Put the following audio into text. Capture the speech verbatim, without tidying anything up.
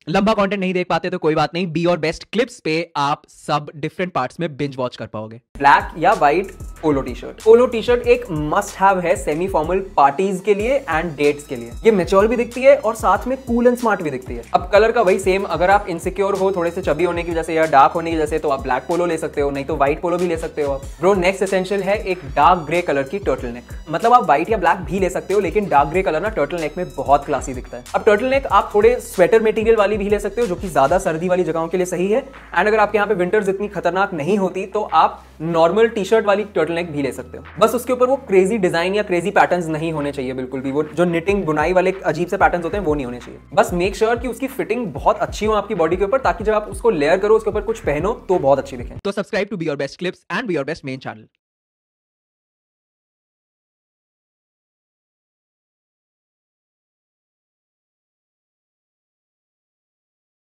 लंबा कंटेंट नहीं देख पाते तो कोई बात नहीं, बी और बेस्ट क्लिप्स पे आप सब डिफरेंट पार्ट्स में बिंज वॉच कर पाओगे। ब्लैक या white polo T shirt. Polo T shirt एक मस्ट हैव है सेमी फॉर्मल पार्टीज के लिए एंड डेट्स के लिए। ये मैच्योर भी दिखती है और साथ में कूल एंड स्मार्ट भी दिखती है। अब कलर का वही सेम, अगर आप इनसिक्योर हो थोड़े से चबी होने की वजह से या डार्क होने की वजह से तो आप ब्लैक पोलो ले सकते हो, नहीं तो व्हाइट पोलो भी ले सकते हो। ब्रो नेक्स्ट एसेंशियल है एक डार्क ग्रे कलर की टर्टल नेक। मतलब आप व्हाइट या ब्लैक भी ले सकते हो, लेकिन डार्क ग्रे कलर ना टर्टल नेक में बहुत क्लासी दिखता है। अब टर्टल नेक आप थोड़े स्वेटर मटेरियल वाली भी ले सकते हो, जो कि ज्यादा सर्दी वाली जगहों के लिए सही है। एंड अगर आपके यहाँ पे विंटर्स इतनी खतरनाक नहीं होती तो आप नॉर्मल टी शर्ट वाली टर्टल नेक भी ले सकते हो। बस उसके ऊपर वो क्रेजी डिजाइन या क्रेजी पैटर्न्स नहीं होने चाहिए बिल्कुल भी। वो जो निटिंग बुनाई वाले अजीब से पैटर्न्स होते हैं वो नहीं होने चाहिए। बस मेक श्योर कि उसकी फिटिंग बहुत अच्छी हो आपकी बॉडी के ऊपर, ताकि जब आप उसको लेयर करो उसके ऊपर कुछ पहनो तो बहुत अच्छी दिखे। तो subscribe to be your best clips and be your best main channel.